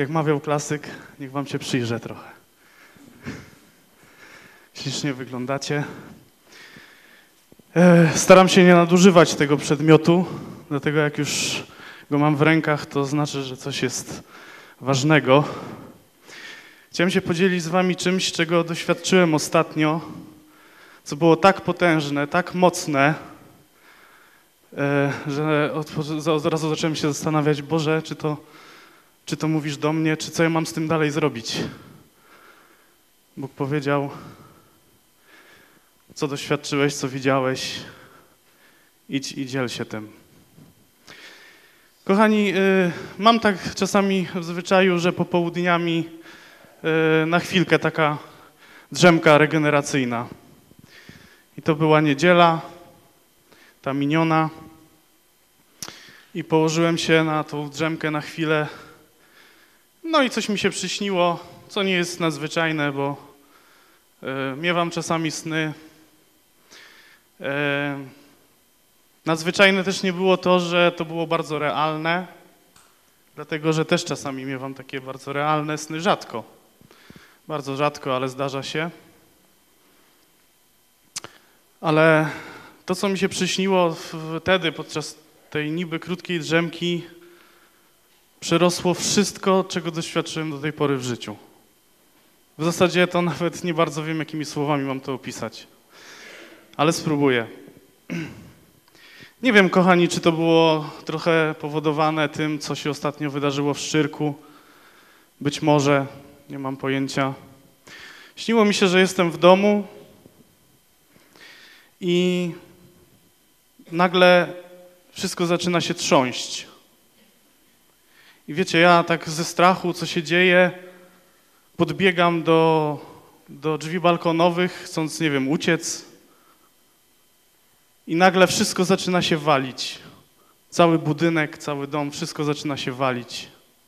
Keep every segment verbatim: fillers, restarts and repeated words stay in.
Jak mawiał klasyk, niech wam się przyjrzę trochę. Ślicznie wyglądacie. Staram się nie nadużywać tego przedmiotu, dlatego jak już go mam w rękach, to znaczy, że coś jest ważnego. Chciałem się podzielić z wami czymś, czego doświadczyłem ostatnio, co było tak potężne, tak mocne, że od razu zacząłem się zastanawiać, Boże, czy to, czy to mówisz do mnie, czy co ja mam z tym dalej zrobić? Bóg powiedział, co doświadczyłeś, co widziałeś, idź i dziel się tym. Kochani, mam tak czasami w zwyczaju, że popołudniami na chwilkę taka drzemka regeneracyjna. I to była niedziela, ta miniona. I położyłem się na tą drzemkę na chwilę. No i coś mi się przyśniło, co nie jest nadzwyczajne, bo miewam czasami sny. Nadzwyczajne też nie było to, że to było bardzo realne, dlatego że też czasami miewam takie bardzo realne sny, rzadko. Bardzo rzadko, ale zdarza się. Ale to, co mi się przyśniło wtedy, podczas tej niby krótkiej drzemki, przerosło wszystko, czego doświadczyłem do tej pory w życiu. W zasadzie to nawet nie bardzo wiem, jakimi słowami mam to opisać. Ale spróbuję. Nie wiem, kochani, czy to było trochę powodowane tym, co się ostatnio wydarzyło w Szczyrku. Być może, nie mam pojęcia. Śniło mi się, że jestem w domu i nagle wszystko zaczyna się trząść. I wiecie, ja tak ze strachu, co się dzieje, podbiegam do, do drzwi balkonowych, chcąc, nie wiem, uciec. I nagle wszystko zaczyna się walić. Cały budynek, cały dom, wszystko zaczyna się walić.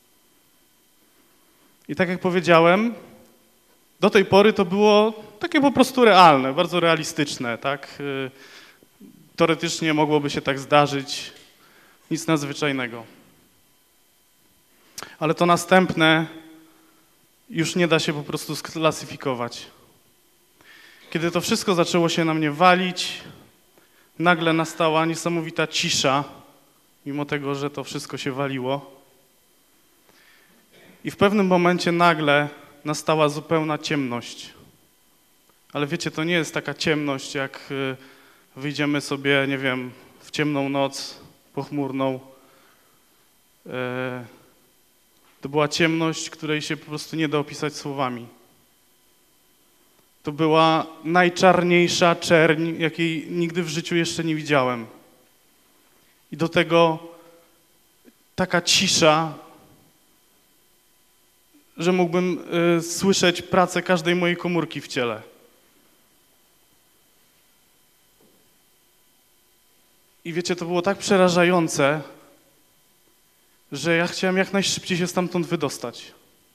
I tak jak powiedziałem, do tej pory to było takie po prostu realne, bardzo realistyczne, tak? Teoretycznie mogłoby się tak zdarzyć, nic nadzwyczajnego. Ale to następne już nie da się po prostu sklasyfikować. Kiedy to wszystko zaczęło się na mnie walić, nagle nastała niesamowita cisza, mimo tego, że to wszystko się waliło. I w pewnym momencie nagle nastała zupełna ciemność. Ale wiecie, to nie jest taka ciemność, jak wyjdziemy sobie, nie wiem, w ciemną noc pochmurną. To była ciemność, której się po prostu nie da opisać słowami. To była najczarniejsza czerń, jakiej nigdy w życiu jeszcze nie widziałem. I do tego taka cisza, że mógłbym y, słyszeć pracę każdej mojej komórki w ciele. I wiecie, to było tak przerażające, że ja chciałem jak najszybciej się stamtąd wydostać.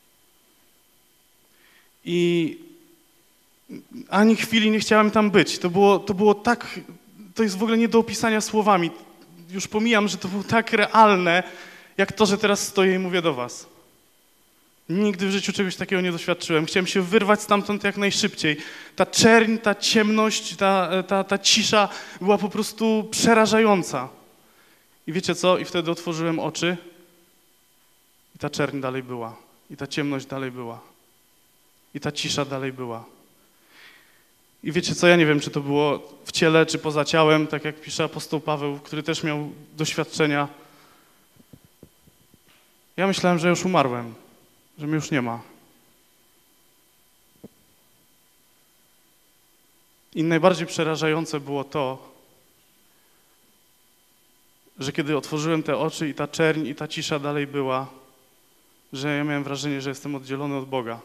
I ani chwili nie chciałem tam być. To było, to było tak, to jest w ogóle nie do opisania słowami. Już pomijam, że to było tak realne, jak to, że teraz stoję i mówię do was. Nigdy w życiu czegoś takiego nie doświadczyłem. Chciałem się wyrwać stamtąd jak najszybciej. Ta czerń, ta ciemność, ta, ta, ta cisza była po prostu przerażająca. I wiecie co? I wtedy otworzyłem oczy i ta czerń dalej była. I ta ciemność dalej była. I ta cisza dalej była. I wiecie co? Ja nie wiem, czy to było w ciele, czy poza ciałem, tak jak pisze apostoł Paweł, który też miał doświadczenia. Ja myślałem, że już umarłem. Że mnie już nie ma. I najbardziej przerażające było to, że kiedy otworzyłem te oczy i ta czerń i ta cisza dalej była, że ja miałem wrażenie, że jestem oddzielony od Boga.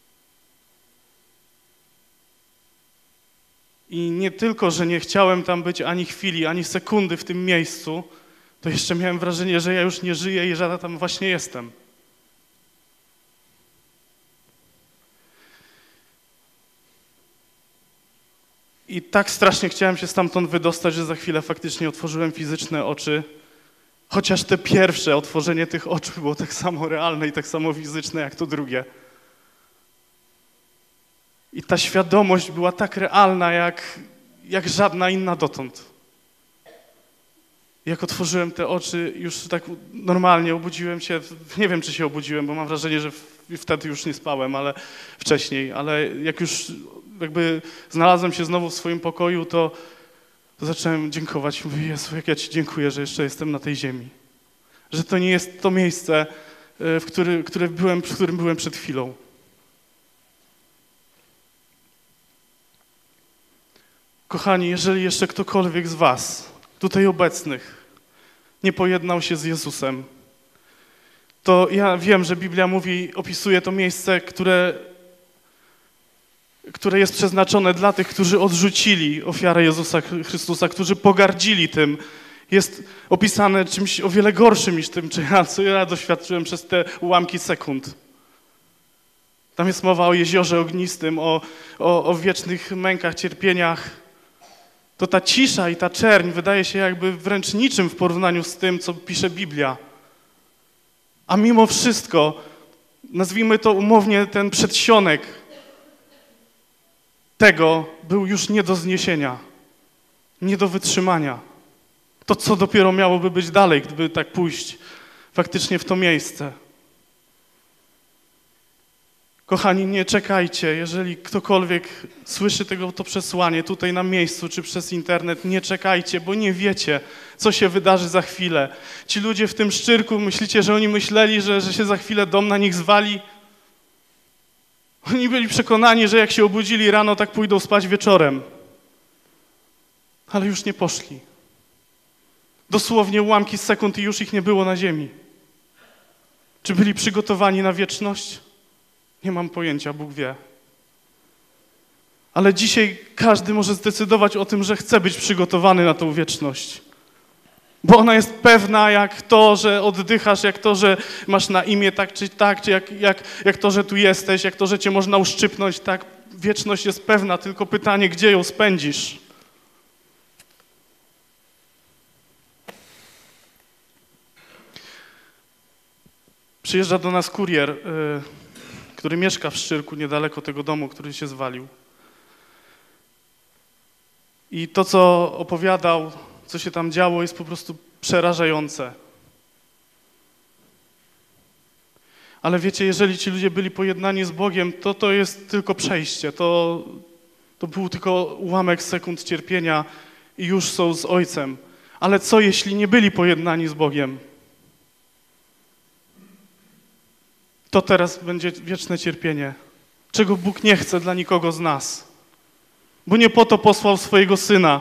I nie tylko, że nie chciałem tam być ani chwili, ani sekundy w tym miejscu, to jeszcze miałem wrażenie, że ja już nie żyję i że ja tam właśnie jestem. I tak strasznie chciałem się stamtąd wydostać, że za chwilę faktycznie otworzyłem fizyczne oczy Chociaż te pierwsze otworzenie tych oczu było tak samo realne i tak samo fizyczne jak to drugie. I ta świadomość była tak realna jak, jak żadna inna dotąd. Jak otworzyłem te oczy, już tak normalnie obudziłem się, nie wiem czy się obudziłem, bo mam wrażenie, że wtedy już nie spałem, ale wcześniej, ale jak już jakby znalazłem się znowu w swoim pokoju, to, to zacząłem dziękować. Mówię, Jezu, jak ja Ci dziękuję, że jeszcze jestem na tej ziemi. Że to nie jest to miejsce, w, który, które byłem, w którym byłem przed chwilą. Kochani, jeżeli jeszcze ktokolwiek z was, tutaj obecnych, nie pojednał się z Jezusem, to ja wiem, że Biblia mówi, opisuje to miejsce, które, które jest przeznaczone dla tych, którzy odrzucili ofiarę Jezusa Chrystusa, którzy pogardzili tym. Jest opisane czymś o wiele gorszym niż tym, co ja doświadczyłem przez te ułamki sekund. Tam jest mowa o jeziorze ognistym, o, o, o wiecznych mękach, cierpieniach. To ta cisza i ta czerń wydaje się jakby wręcz niczym w porównaniu z tym, co pisze Biblia. A mimo wszystko, nazwijmy to umownie, ten przedsionek tego był już nie do zniesienia, nie do wytrzymania. To, co dopiero miałoby być dalej, gdyby tak pójść faktycznie w to miejsce. Kochani, nie czekajcie, jeżeli ktokolwiek słyszy tego, to przesłanie tutaj na miejscu czy przez internet, nie czekajcie, bo nie wiecie, co się wydarzy za chwilę. Ci ludzie w tym szczyrku, myślicie, że oni myśleli, że, że się za chwilę dom na nich zwali? Oni byli przekonani, że jak się obudzili rano, tak pójdą spać wieczorem. Ale już nie poszli. Dosłownie ułamki sekund i już ich nie było na ziemi. Czy byli przygotowani na wieczność? Nie mam pojęcia, Bóg wie. Ale dzisiaj każdy może zdecydować o tym, że chce być przygotowany na tą wieczność. Bo ona jest pewna jak to, że oddychasz, jak to, że masz na imię tak czy tak, czy jak, jak, jak to, że tu jesteś, jak to, że cię można uszczypnąć, tak. Wieczność jest pewna, tylko pytanie, gdzie ją spędzisz. Przyjeżdża do nas kurier, yy, który mieszka w Szczyrku, niedaleko tego domu, który się zwalił. I to, co opowiadał, co się tam działo, jest po prostu przerażające. Ale wiecie, jeżeli ci ludzie byli pojednani z Bogiem, to to jest tylko przejście. To, to był tylko ułamek sekund cierpienia i już są z Ojcem. Ale co, jeśli nie byli pojednani z Bogiem? To teraz będzie wieczne cierpienie, czego Bóg nie chce dla nikogo z nas. Bo nie po to posłał swojego Syna.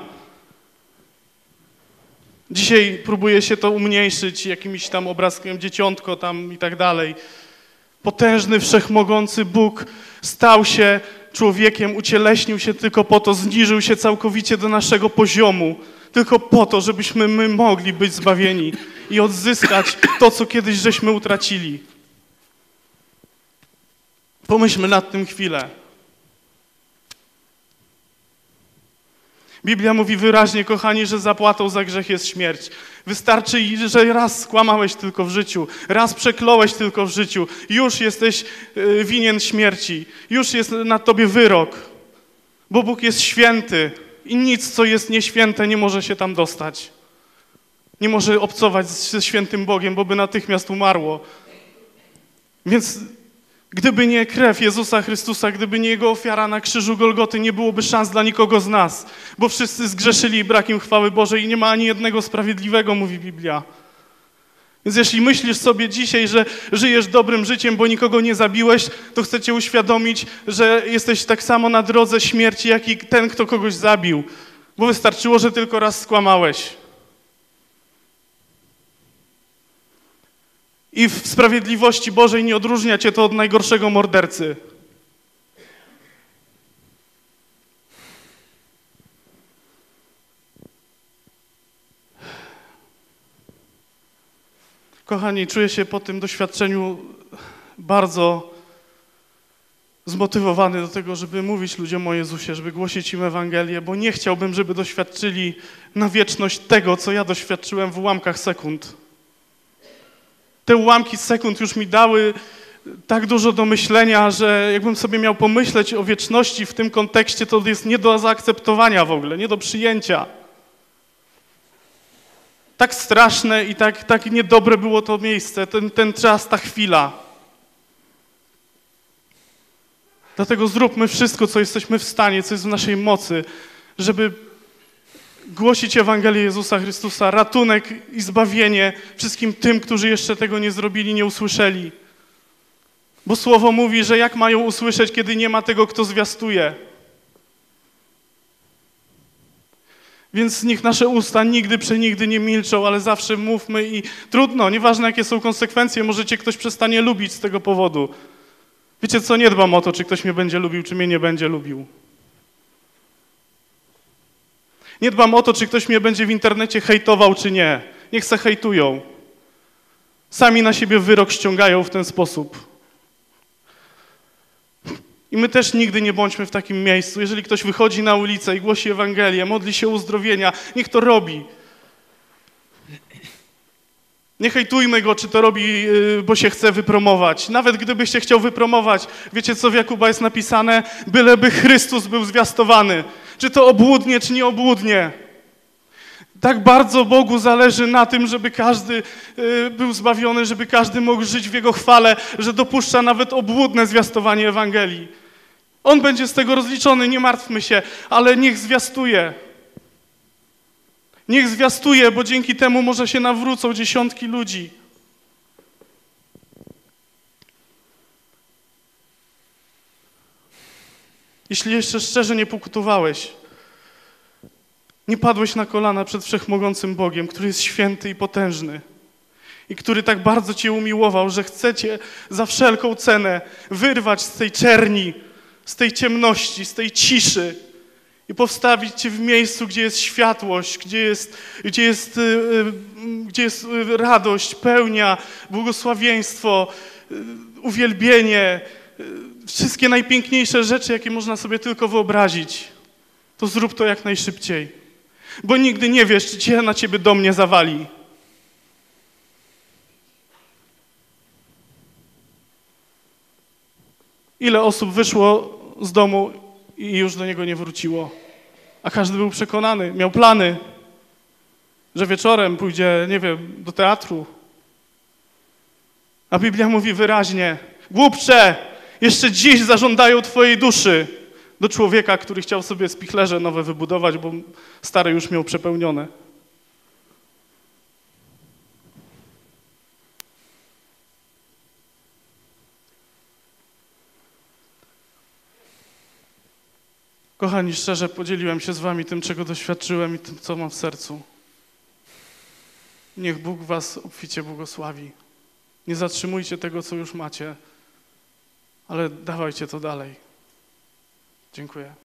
Dzisiaj próbuje się to umniejszyć jakimś tam obrazkiem dzieciątko tam i tak dalej. Potężny, wszechmogący Bóg stał się człowiekiem, ucieleśnił się tylko po to, zniżył się całkowicie do naszego poziomu, tylko po to, żebyśmy my mogli być zbawieni i odzyskać to, co kiedyś żeśmy utracili. Pomyślmy nad tym chwilę. Biblia mówi wyraźnie, kochani, że zapłatą za grzech jest śmierć. Wystarczy, że raz skłamałeś tylko w życiu, raz przekląłeś tylko w życiu, już jesteś winien śmierci, już jest na tobie wyrok, bo Bóg jest święty i nic, co jest nieświęte, nie może się tam dostać. Nie może obcować ze świętym Bogiem, bo by natychmiast umarło. Więc gdyby nie krew Jezusa Chrystusa, gdyby nie Jego ofiara na krzyżu Golgoty, nie byłoby szans dla nikogo z nas, bo wszyscy zgrzeszyli brakiem chwały Bożej i nie ma ani jednego sprawiedliwego, mówi Biblia. Więc jeśli myślisz sobie dzisiaj, że żyjesz dobrym życiem, bo nikogo nie zabiłeś, to chcę cię uświadomić, że jesteś tak samo na drodze śmierci, jak i ten, kto kogoś zabił, bo wystarczyło, że tylko raz skłamałeś. I w sprawiedliwości Bożej nie odróżnia cię to od najgorszego mordercy. Kochani, czuję się po tym doświadczeniu bardzo zmotywowany do tego, żeby mówić ludziom o Jezusie, żeby głosić im Ewangelię, bo nie chciałbym, żeby doświadczyli na wieczność tego, co ja doświadczyłem w ułamkach sekund. Te ułamki sekund już mi dały tak dużo do myślenia, że jakbym sobie miał pomyśleć o wieczności w tym kontekście, to jest nie do zaakceptowania w ogóle, nie do przyjęcia. Tak straszne i tak, tak niedobre było to miejsce, ten, ten czas, ta chwila. Dlatego zróbmy wszystko, co jesteśmy w stanie, co jest w naszej mocy, żeby głosić Ewangelię Jezusa Chrystusa, ratunek i zbawienie wszystkim tym, którzy jeszcze tego nie zrobili, nie usłyszeli. Bo Słowo mówi, że jak mają usłyszeć, kiedy nie ma tego, kto zwiastuje. Więc niech nasze usta nigdy, przenigdy nie milczą, ale zawsze mówmy i trudno, nieważne jakie są konsekwencje, może cię ktoś przestanie lubić z tego powodu. Wiecie co, nie dbam o to, czy ktoś mnie będzie lubił, czy mnie nie będzie lubił. Nie dbam o to, czy ktoś mnie będzie w internecie hejtował, czy nie. Niech se hejtują. Sami na siebie wyrok ściągają w ten sposób. I my też nigdy nie bądźmy w takim miejscu. Jeżeli ktoś wychodzi na ulicę i głosi Ewangelię, modli się o uzdrowienia, niech to robi. Nie hejtujmy go, czy to robi, bo się chce wypromować. Nawet gdybyś się chciał wypromować, wiecie co w Jakuba jest napisane? Byleby Chrystus był zwiastowany. Czy to obłudnie, czy nie obłudnie. Tak bardzo Bogu zależy na tym, żeby każdy był zbawiony, żeby każdy mógł żyć w Jego chwale, że dopuszcza nawet obłudne zwiastowanie Ewangelii. On będzie z tego rozliczony, nie martwmy się, ale niech zwiastuje. Niech zwiastuje, bo dzięki temu może się nawrócą dziesiątki ludzi. Jeśli jeszcze szczerze nie pokutowałeś, nie padłeś na kolana przed Wszechmogącym Bogiem, który jest święty i potężny i który tak bardzo cię umiłował, że chce cię za wszelką cenę wyrwać z tej czerni, z tej ciemności, z tej ciszy i postawić cię w miejscu, gdzie jest światłość, gdzie jest, gdzie jest, gdzie jest radość, pełnia, błogosławieństwo, uwielbienie, wszystkie najpiękniejsze rzeczy, jakie można sobie tylko wyobrazić. To zrób to jak najszybciej. Bo nigdy nie wiesz, czy cię na ciebie dom nie zawali. Ile osób wyszło z domu i już do niego nie wróciło? A każdy był przekonany, miał plany, że wieczorem pójdzie, nie wiem, do teatru. A Biblia mówi wyraźnie, głupcze, jeszcze dziś zażądają twojej duszy. Do człowieka, który chciał sobie spichlerze nowe wybudować, bo stare już miał przepełnione. Kochani, szczerze podzieliłem się z wami tym, czego doświadczyłem i tym, co mam w sercu. Niech Bóg was obficie błogosławi. Nie zatrzymujcie tego, co już macie, ale dawajcie to dalej. Dziękuję.